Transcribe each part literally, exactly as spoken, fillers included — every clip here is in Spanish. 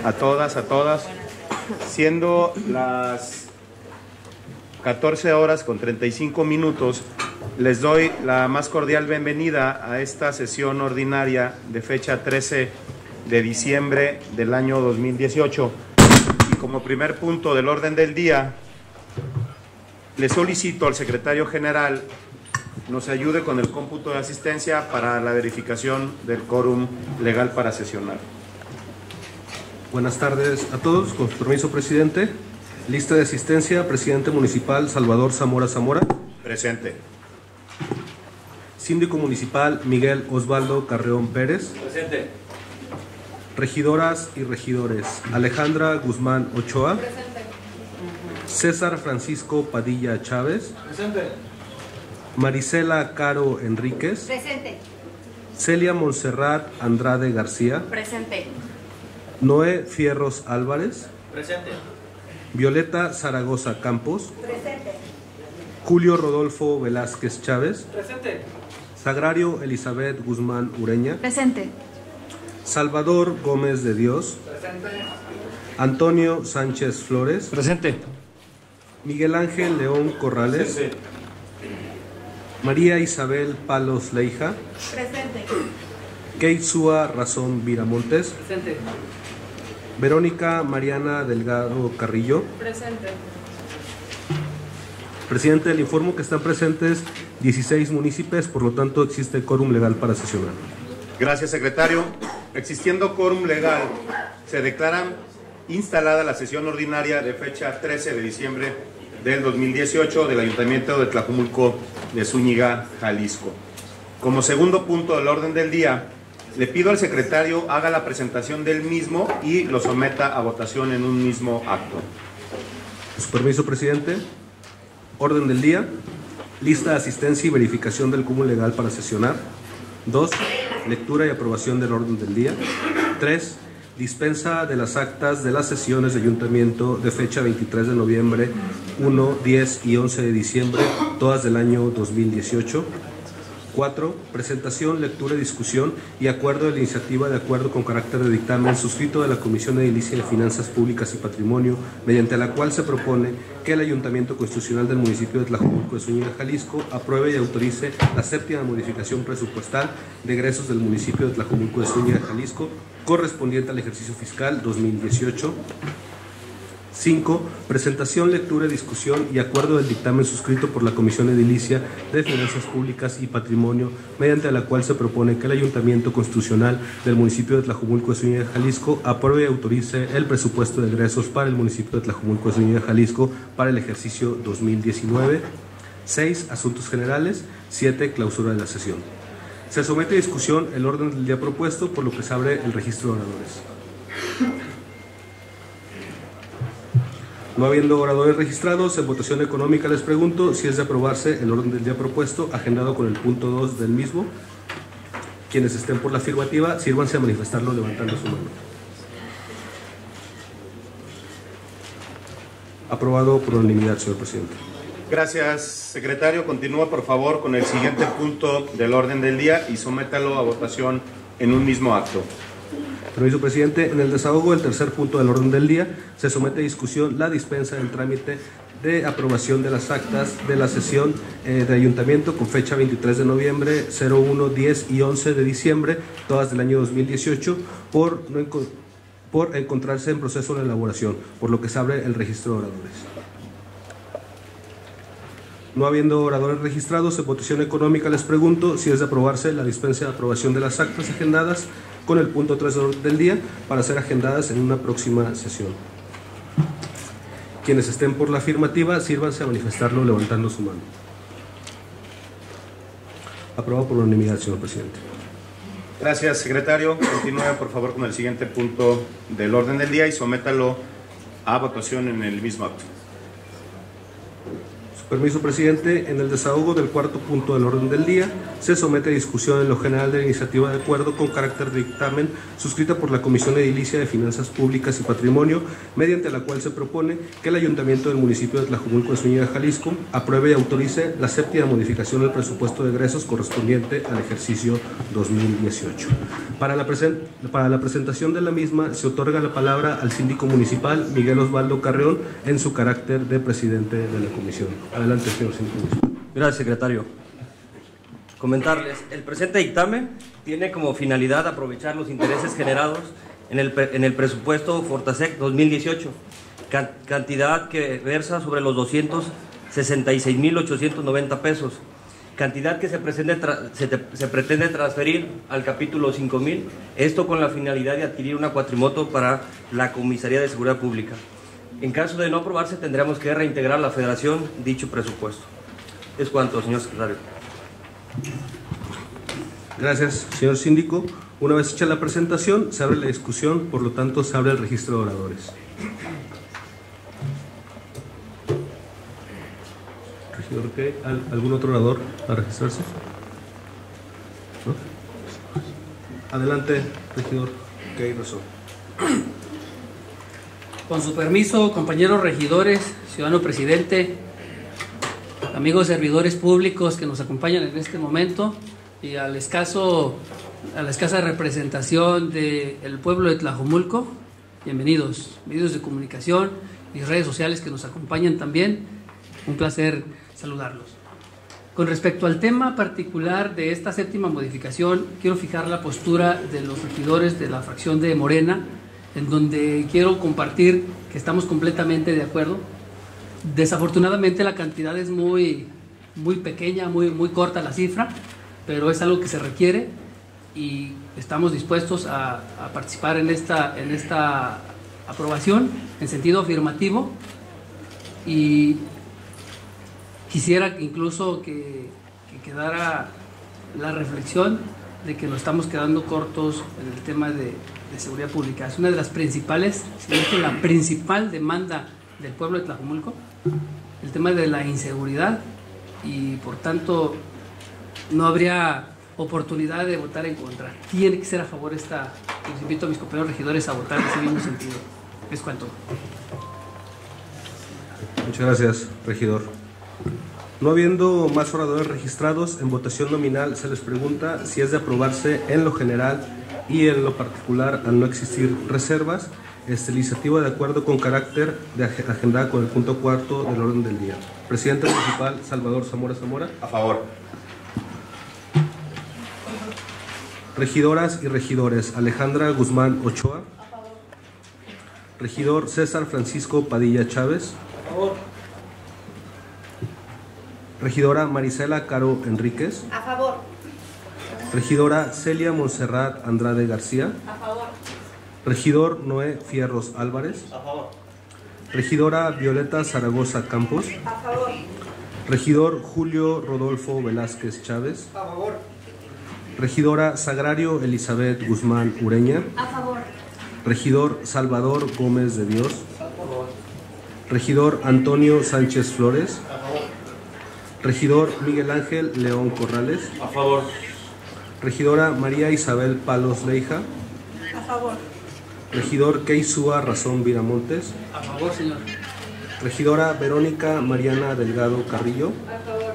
a todas, a todas. Siendo las catorce horas con treinta y cinco minutos, les doy la más cordial bienvenida a esta sesión ordinaria de fecha trece de diciembre del año dos mil dieciocho. Y como primer punto del orden del día, le solicito al secretario general nos ayude con el cómputo de asistencia para la verificación del quórum legal para sesionar. Buenas tardes a todos. Con su permiso, presidente. Lista de asistencia: presidente municipal Salvador Zamora Zamora. Presente. Síndico municipal Miguel Osvaldo Carreón Pérez. Presente. Regidoras y regidores: Alejandra Guzmán Ochoa. Presente. César Francisco Padilla Chávez. Presente. Marisela Caro Enríquez. Presente. Celia Montserrat Andrade García. Presente. Noé Fierros Álvarez. Presente. Violeta Zaragoza Campos. Presente. Julio Rodolfo Velázquez Chávez. Presente. Sagrario Elizabeth Guzmán Ureña. Presente. Salvador Gómez de Dios. Presente. Antonio Sánchez Flores. Presente. Miguel Ángel León Corrales. Presente. María Isabel Palos Leija. Presente. Keitsua Razón Viramontes. Presente. Verónica Mariana Delgado Carrillo. Presente. Presidente, le informo que están presentes dieciséis municipios, por lo tanto existe quórum legal para sesionar. Gracias, secretario. Existiendo quórum legal, se declara instalada la sesión ordinaria de fecha trece de diciembre del dos mil dieciocho del Ayuntamiento de Tlajumulco de Zúñiga, Jalisco. Como segundo punto del orden del día, le pido al secretario haga la presentación del mismo y lo someta a votación en un mismo acto. Con su permiso, presidente. Orden del día: lista de asistencia y verificación del quórum legal para sesionar. Dos. Lectura y aprobación del orden del día. Tres. Dispensa de las actas de las sesiones de ayuntamiento de fecha veintitrés de noviembre, uno, diez y once de diciembre, todas del año dos mil dieciocho. Cuatro. Presentación, lectura, discusión y acuerdo de la iniciativa de acuerdo con carácter de dictamen suscrito de la Comisión Edilicia de Finanzas Públicas y Patrimonio, mediante la cual se propone que el Ayuntamiento Constitucional del municipio de Tlajumulco de Zúñiga, Jalisco, apruebe y autorice la séptima modificación presupuestal de egresos del municipio de Tlajumulco de Zúñiga, Jalisco, correspondiente al ejercicio fiscal dos mil dieciocho. Cinco. Presentación, lectura, discusión y acuerdo del dictamen suscrito por la Comisión Edilicia de Finanzas Públicas y Patrimonio, mediante la cual se propone que el Ayuntamiento Constitucional del municipio de Tlajumulco de Zúñiga, Jalisco, apruebe y autorice el presupuesto de egresos para el municipio de Tlajumulco de Zúñiga, Jalisco, para el ejercicio dos mil diecinueve. Seis. Asuntos generales. Siete. Clausura de la sesión. Se somete a discusión el orden del día propuesto, por lo que se abre el registro de oradores. No habiendo oradores registrados, en votación económica les pregunto si es de aprobarse el orden del día propuesto, agendado con el punto dos del mismo. Quienes estén por la afirmativa, sírvanse a manifestarlo levantando su mano. Aprobado por unanimidad, señor presidente. Gracias, secretario. Continúa, por favor, con el siguiente punto del orden del día y sométalo a votación en un mismo acto. Permiso, presidente. En el desahogo del tercer punto del orden del día, se somete a discusión la dispensa del trámite de aprobación de las actas de la sesión eh, de ayuntamiento con fecha veintitrés de noviembre, cero uno, diez y once de diciembre, todas del año dos mil dieciocho, por, no enco por encontrarse en proceso de elaboración, por lo que se abre el registro de oradores. No habiendo oradores registrados, en votación económica les pregunto si es de aprobarse la dispensa de aprobación de las actas agendadas con el punto tres del día para ser agendadas en una próxima sesión. Quienes estén por la afirmativa, sírvanse a manifestarlo levantando su mano. Aprobado por unanimidad, señor presidente. Gracias, secretario. Continúe, por favor, con el siguiente punto del orden del día y sométalo a votación en el mismo acto. Su Permiso, presidente. En el desahogo del cuarto punto del orden del día, se somete a discusión en lo general de la iniciativa de acuerdo con carácter de dictamen suscrita por la Comisión Edilicia de Finanzas Públicas y Patrimonio, mediante la cual se propone que el Ayuntamiento del municipio de Tlajomulco de Zúñiga, Jalisco, apruebe y autorice la séptima modificación del presupuesto de egresos correspondiente al ejercicio dos mil dieciocho. Para la, presen para la presentación de la misma, se otorga la palabra al síndico municipal Miguel Osvaldo Carreón en su carácter de presidente de la comisión. Adelante, señor síndico municipal. Gracias, secretario. Comentarles, el presente dictamen tiene como finalidad aprovechar los intereses generados en el, en el presupuesto Fortasec dos mil dieciocho, can, cantidad que versa sobre los doscientos sesenta y seis mil ochocientos noventa pesos, cantidad que se, presente, se, te, se pretende transferir al capítulo cinco mil, esto con la finalidad de adquirir una cuatrimoto para la Comisaría de Seguridad Pública. En caso de no aprobarse, tendremos que reintegrar a la Federación dicho presupuesto. Es cuanto, señor secretario. Gracias, señor síndico. Una vez hecha la presentación, se abre la discusión, por lo tanto, se abre el registro de oradores. Regidor, ¿qué? ¿Algún otro orador a registrarse? ¿No? Adelante, regidor. ¿Qué hay razón? Con su permiso, compañeros regidores, ciudadano presidente, amigos servidores públicos que nos acompañan en este momento y al escaso, a la escasa representación del pueblo de Tlajomulco, bienvenidos, medios de comunicación y redes sociales que nos acompañan también, un placer saludarlos. Con respecto al tema particular de esta séptima modificación, quiero fijar la postura de los regidores de la fracción de Morena, en donde quiero compartir que estamos completamente de acuerdo. Desafortunadamente la cantidad es muy, muy pequeña, muy, muy corta la cifra, pero es algo que se requiere y estamos dispuestos a, a participar en esta, en esta aprobación en sentido afirmativo, y quisiera incluso que, que quedara la reflexión de que nos estamos quedando cortos en el tema de, de seguridad pública. Es una de las principales, si no es que la principal demanda del pueblo de Tlajomulco, el tema de la inseguridad, y por tanto no habría oportunidad de votar en contra. Tiene que ser a favor esta. Les invito a mis compañeros regidores a votar en ese mismo sentido. Es cuanto. Muchas gracias, regidor. No habiendo más oradores registrados, en votación nominal se les pregunta si es de aprobarse en lo general y en lo particular, al no existir reservas, esta iniciativa de acuerdo con carácter de agendada con el punto cuarto del orden del día. Presidente municipal Salvador Zamora Zamora. A favor. Regidoras y regidores: Alejandra Guzmán Ochoa. A favor. Regidor César Francisco Padilla Chávez. A favor. Regidora Marisela Caro Enríquez. A favor. Regidora Celia Montserrat Andrade García. A favor. Regidor Noé Fierros Álvarez. A favor. Regidora Violeta Zaragoza Campos. A favor. Regidor Julio Rodolfo Velázquez Chávez. A favor. Regidora Sagrario Elizabeth Guzmán Ureña. A favor. Regidor Salvador Gómez de Dios. A favor. Regidor Antonio Sánchez Flores. A favor. Regidor Miguel Ángel León Corrales. A favor. Regidora María Isabel Palos Leija. A favor. Regidor Keisúa Razón Viramontes. A favor, señor. Regidora Verónica Mariana Delgado Carrillo. A favor.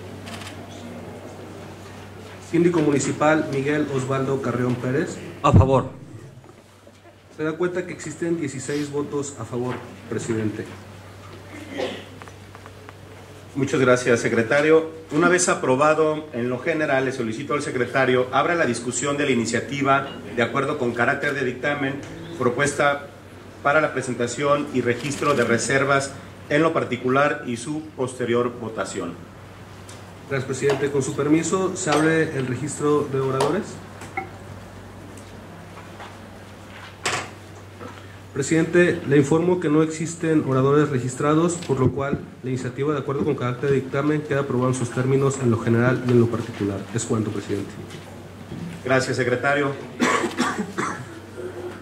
Síndico municipal Miguel Osvaldo Carreón Pérez. A favor. Se da cuenta que existen dieciséis votos a favor, presidente. Muchas gracias, secretario. Una vez aprobado en lo general, le solicito al secretario abra la discusión de la iniciativa de acuerdo con carácter de dictamen propuesta para la presentación y registro de reservas en lo particular y su posterior votación. Gracias, presidente. Con su permiso, se abre el registro de oradores. Presidente, le informo que no existen oradores registrados, por lo cual la iniciativa, de acuerdo con carácter de dictamen, queda aprobada en sus términos en lo general y en lo particular. Es cuanto, presidente. Gracias, secretario.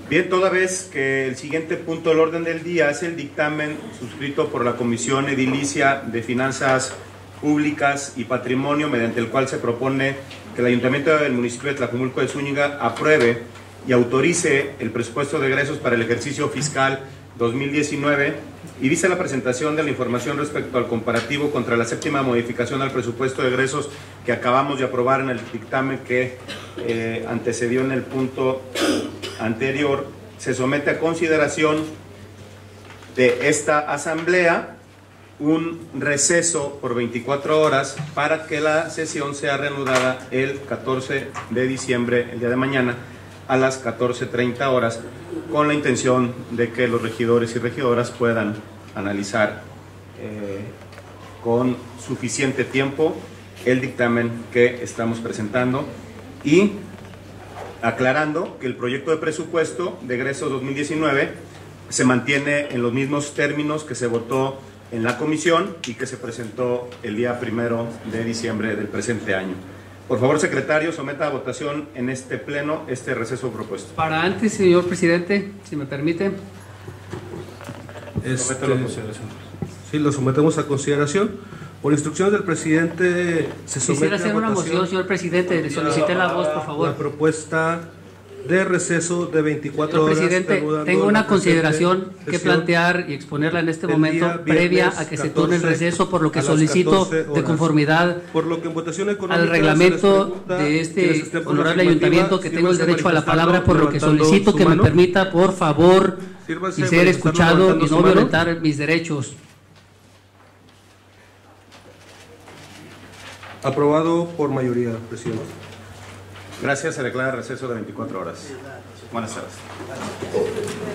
Bien, toda vez que el siguiente punto del orden del día es el dictamen suscrito por la Comisión Edilicia de Finanzas Públicas y Patrimonio, mediante el cual se propone que el Ayuntamiento del municipio de Tlajumulco de Zúñiga apruebe y autorice el presupuesto de egresos para el ejercicio fiscal dos mil diecinueve, y dice la presentación de la información respecto al comparativo contra la séptima modificación al presupuesto de egresos que acabamos de aprobar en el dictamen que eh, antecedió en el punto anterior. Se somete a consideración de esta asamblea un receso por veinticuatro horas para que la sesión sea reanudada el catorce de diciembre, el día de mañana, a las catorce treinta horas, con la intención de que los regidores y regidoras puedan analizar eh, con suficiente tiempo el dictamen que estamos presentando, y aclarando que el proyecto de presupuesto de egresos dos mil diecinueve se mantiene en los mismos términos que se votó en la comisión y que se presentó el día primero de diciembre del presente año. Por favor, secretario, someta a votación en este pleno este receso propuesto. Para antes, señor presidente, si me permite. Este, Somételo a consideración. Sí, lo sometemos a consideración. Por instrucciones del presidente, se somete Quisiera hacer a una votación moción, señor presidente. Le solicité la voz, por la favor. propuesta de receso de veinticuatro Señor horas. presidente, reanudando tengo la una presente consideración que sesión plantear y exponerla en este el momento, día previa viernes a que se turne el catorce receso, por lo que a las solicito catorce de horas. conformidad Por lo que en votación económica al se les reglamento pregunta de quienes este estén por honorable la afirmativa, ayuntamiento que tengo el sírvanse derecho a la manifestando, palabra, por lo que levantando solicito su que me mano. permita, por favor, Sírvanse y ser manifestando, escuchado levantando y su no mano. violentar mis derechos. Aprobado por mayoría, presidente. Gracias, se declara receso de veinticuatro horas. Buenas tardes.